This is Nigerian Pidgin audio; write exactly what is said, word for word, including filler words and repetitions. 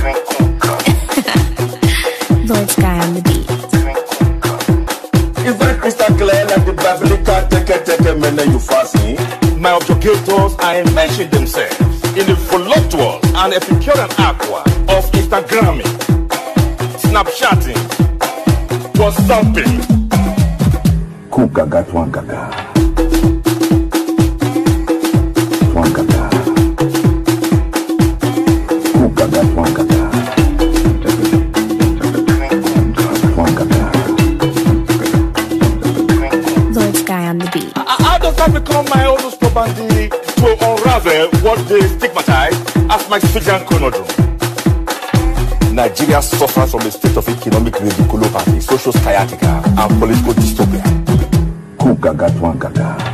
Lord Sky on the beat. Is that crystal clear like the biblical take take men you fasten? My objectors are mentioning themselves in the voluptuous and Epicurean aqua of Instagramming, Snapchatting, WhatsApping. Kuka got one gaga. One gaga. Kuka got one gaga. One gaga. Lord Sky on the beat. How does that become my oldest property to unravel what they stigmatize as my civilian conundrum? Nigeria suffers from a state of economic ridiculopathy, social sciatica, and political dystopia. Kuka got one gaga.